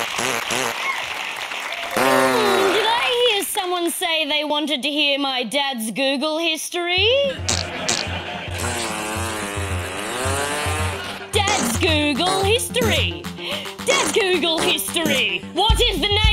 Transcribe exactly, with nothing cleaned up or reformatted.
Hmm, did I hear someone say they wanted to hear my dad's Google history? Dad's Google history. Dad's Google history. What is the name